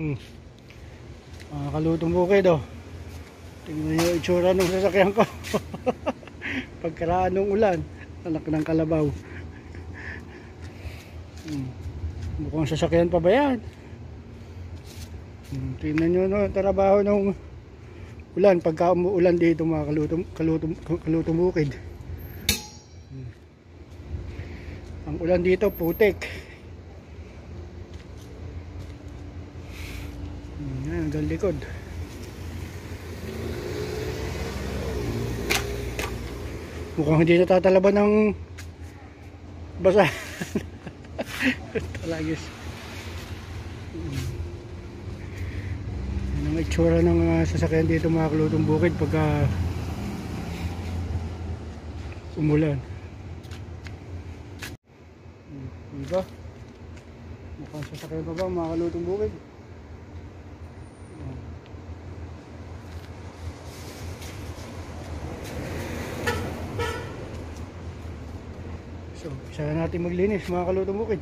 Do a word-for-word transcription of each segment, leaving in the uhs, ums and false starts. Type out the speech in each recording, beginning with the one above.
Hmm. Mga kalutong bukid oh. Tingnan nyo yung itsura ng sasakyan ko. Pagkaraan ng ulan, anak ng kalabaw. Hmm. Mukhang sasakyan pa ba yan? Hmm. Tingnan nyo no, trabaho ng ulan pagka umuulan dito mga kalutong, kalutong, kalutong bukid. Hmm. Ang ulan dito putik. Hmm. Yan, hanggang likod. Mukhang hindi natatalaban ng basa. Talagis. Yan ang itsura ng uh, sasakyan dito mga kalutong bukid pagka umulan. Diba? Mukhang sasakyan pa ba mga kalutong bukid? So, isa na natin maglinis mga kalutong bukid.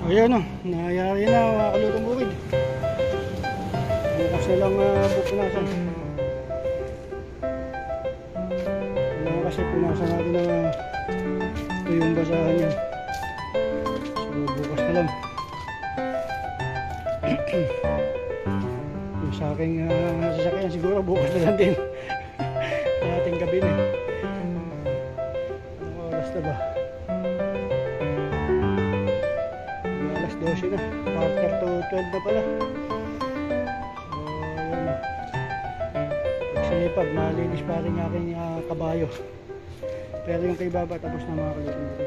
So ayan o, nangyayari na mga kalutong bukid. Bukas na lang uh, pupunasan. Kailangan kasi punasan natin na uh, ito yung basahan yan. So bukas na lang. Yung sa aking uh, sasakyan siguro bukas na lang din. Sa ating gabi na. Anong oras na ba? alas dose na. Quarter to twelve na pala. Pag malinis pa rin aking uh, kabayo, pero yung kay baba tapos na mga kalutong bukid.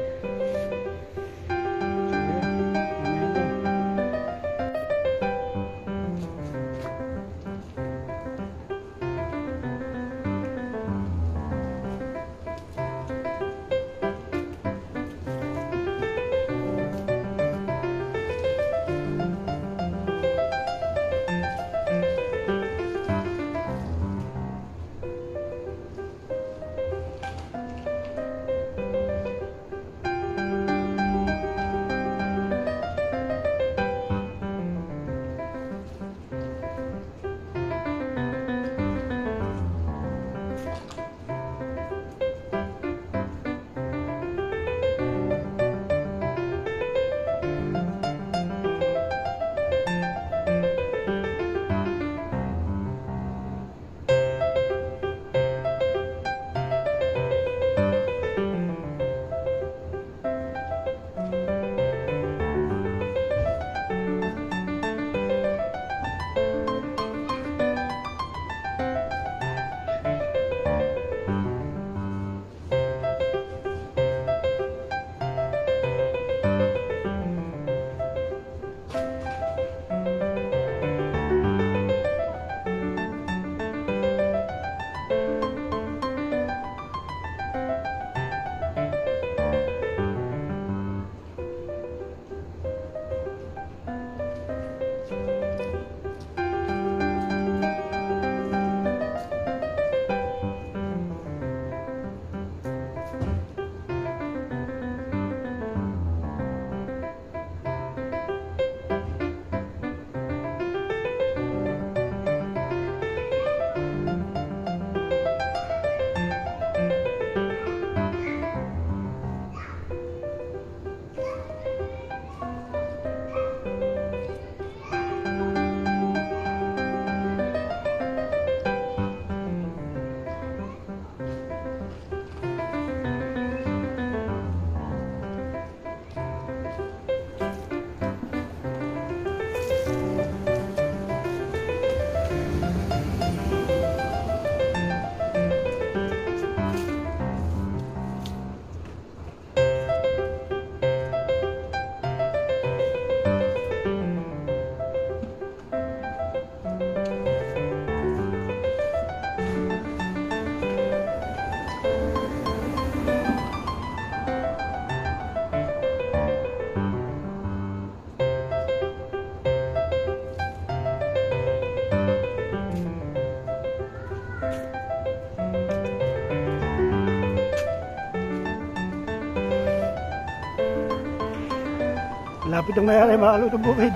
Malapit ang mayari mga kalutong bukid.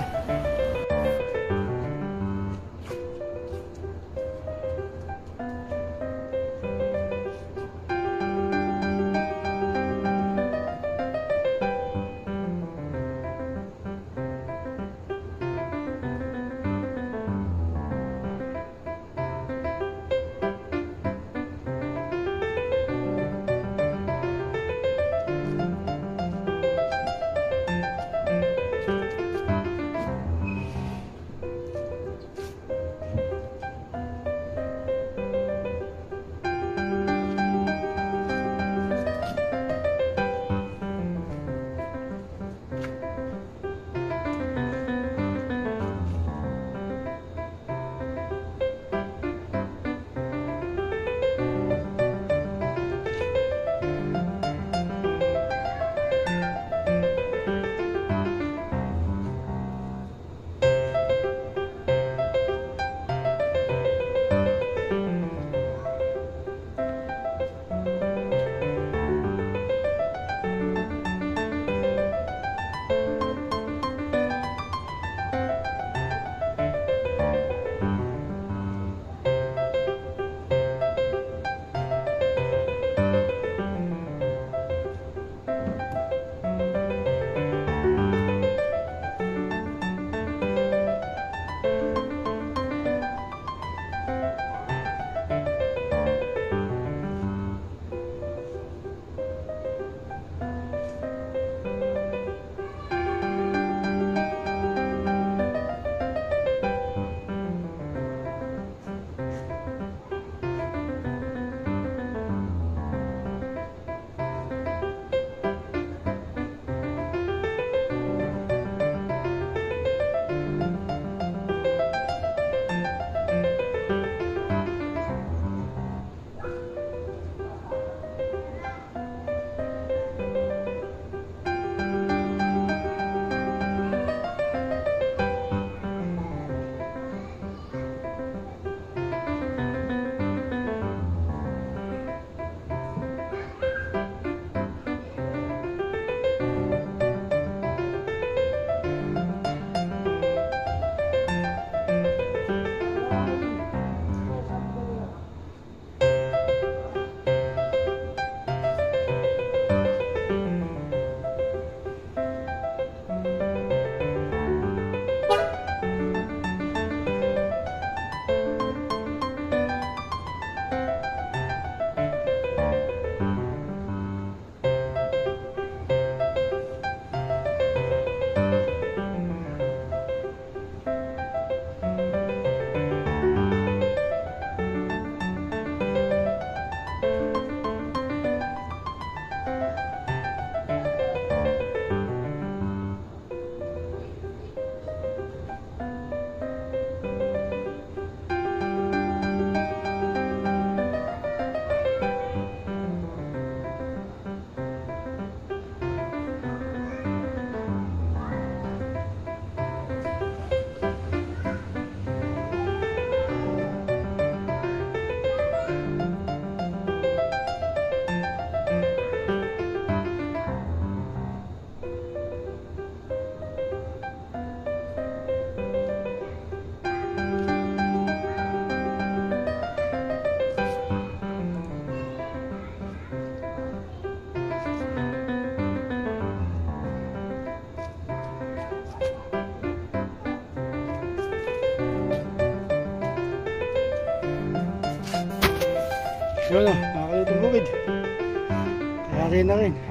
Yun o, mga kalutong bukid. Kaya rin na rin.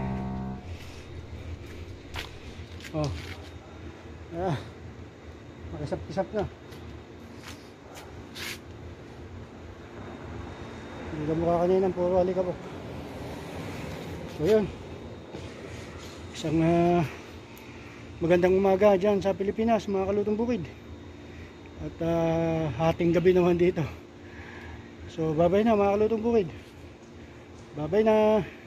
Oh. Ah. Makisap-kisap na. Hindi ka mukha kanina, puro alikabok. So yun. Isang uh, magandang umaga dyan sa Pilipinas, mga kalutong bukid. At uh, hating gabi naman dito. So bye bye na mga kalutong bukid. Bye bye na.